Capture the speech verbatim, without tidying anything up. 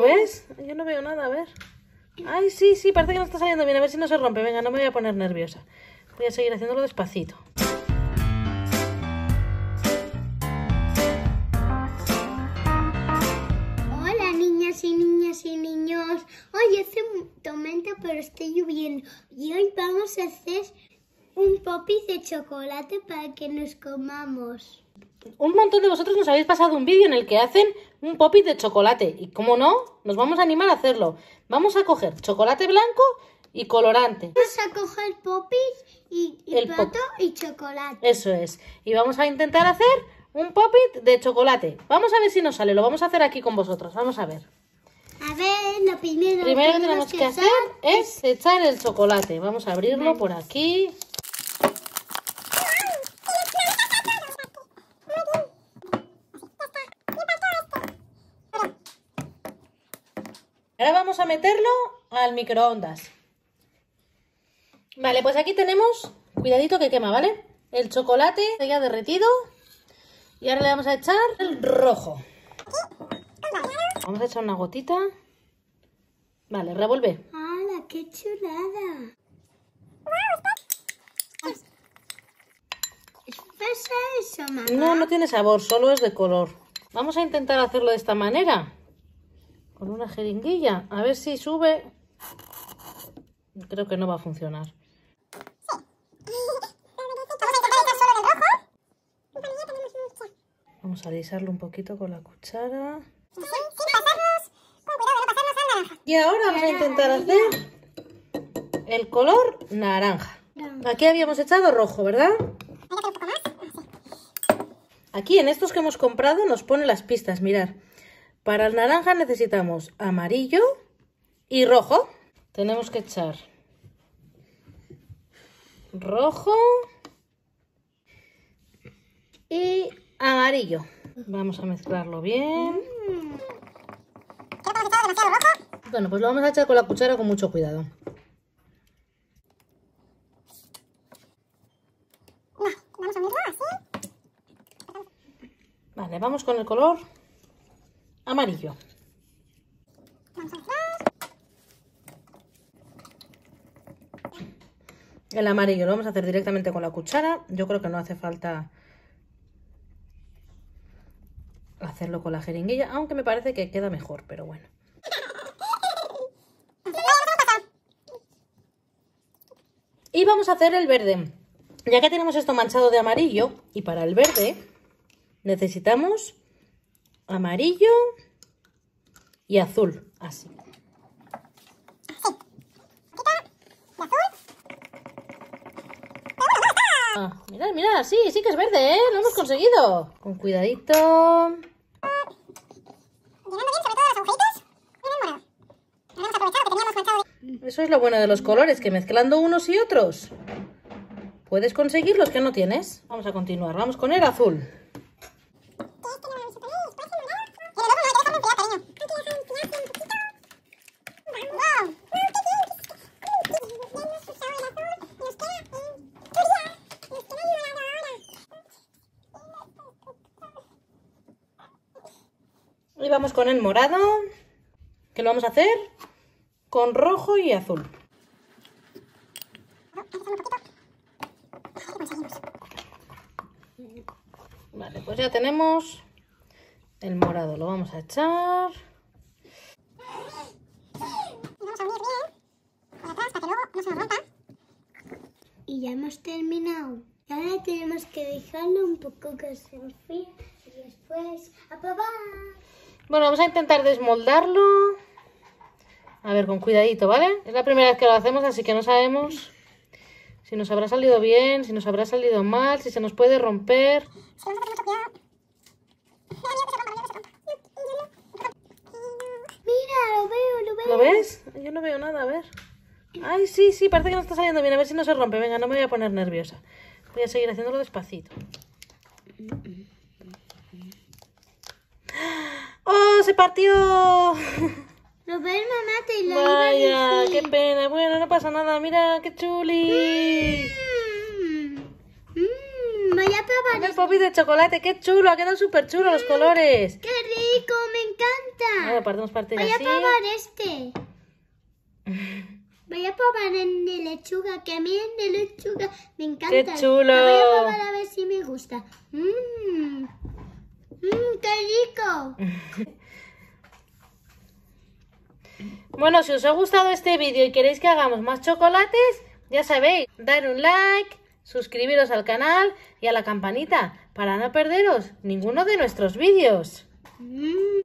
ves? Yo no veo nada, a ver. Ay, sí, sí, parece que no está saliendo bien. A ver si no se rompe. Venga, no me voy a poner nerviosa. Voy a seguir haciéndolo despacito. Hola, niñas y niñas y niños. Hoy hace tormenta, pero está lloviendo. Y hoy vamos a hacer un popis de chocolate para que nos comamos. Un montón de vosotros nos habéis pasado un vídeo en el que hacen un popis de chocolate. Y como no, nos vamos a animar a hacerlo. Vamos a coger chocolate blanco y colorante. Vamos a coger popis y, y El plato pop. y chocolate. Eso es. Y vamos a intentar hacer un popis de chocolate. Vamos a ver si nos sale. Lo vamos a hacer aquí con vosotros. Vamos a ver. A ver, lo primero, Primero que tenemos que hacer es echar el chocolate. Vamos a abrirlo vale. por aquí. Ahora vamos a meterlo al microondas. Vale, pues aquí tenemos, cuidadito que quema, ¿vale? El chocolate ya derretido. Y ahora le vamos a echar el rojo. Vamos a echar una gotita. Vale, revuelve. ¡Hala, qué chulada! ¿Es fresa eso, mamá? No, no tiene sabor, solo es de color. Vamos a intentar hacerlo de esta manera. Con una jeringuilla. A ver si sube. Creo que no va a funcionar. Vamos a alisarlo un poquito con la cuchara. Y ahora vamos a intentar hacer el color naranja. Aquí habíamos echado rojo, ¿verdad? Aquí en estos que hemos comprado nos pone las pistas, mirad. Para el naranja necesitamos amarillo y rojo. Tenemos que echar rojo y amarillo. Vamos a mezclarlo bien. Bueno, pues lo vamos a echar con la cuchara con mucho cuidado. Vale, vamos con el color amarillo. El amarillo lo vamos a hacer directamente con la cuchara. Yo creo que no hace falta hacerlo con la jeringuilla, aunque me parece que queda mejor, pero bueno. Y vamos a hacer el verde. Ya que tenemos esto manchado de amarillo, y para el verde necesitamos amarillo y azul, así. Ah, mirad, mirad, sí, sí que es verde, ¿eh? Lo hemos conseguido. Con cuidadito. Eso es lo bueno de los colores, que mezclando unos y otros puedes conseguir los que no tienes. Vamos a continuar, vamos con el azul. Y vamos con el morado, que lo vamos a hacer con rojo y azul. Vale, pues ya tenemos el morado, lo vamos a echar. Y ya hemos terminado. Y ahora tenemos que dejarlo un poco que se enfríe y después a probar. Bueno, vamos a intentar desmoldarlo. A ver, con cuidadito, ¿vale? Es la primera vez que lo hacemos, así que no sabemos si nos habrá salido bien, si nos habrá salido mal, si se nos puede romper. Mira, lo veo, lo veo. ¿Lo ves? Yo no veo nada, a ver. Ay, sí, sí, parece que no está saliendo bien. A ver si no se rompe. Venga, no me voy a poner nerviosa. Voy a seguir haciéndolo despacito. ¡Oh, se partió! ¿Lo ves, mamá? Te lo Vaya, iba a decir. qué pena. Bueno, no pasa nada. Mira, qué chuli. Mm, mm, voy a probar. El popis de chocolate, qué chulo. Ha quedado súper chulo los colores. ¡Qué rico! ¡Me encanta! Bueno, partimos parte Voy así. a probar este. Voy a probar el de lechuga, que a mí el de lechuga me encanta. ¡Qué chulo! Lo voy a probar a ver si me gusta. Mmm, mmm, qué rico. Bueno, si os ha gustado este vídeo y queréis que hagamos más chocolates, ya sabéis, dar un like, suscribiros al canal y a la campanita para no perderos ninguno de nuestros vídeos. Mm.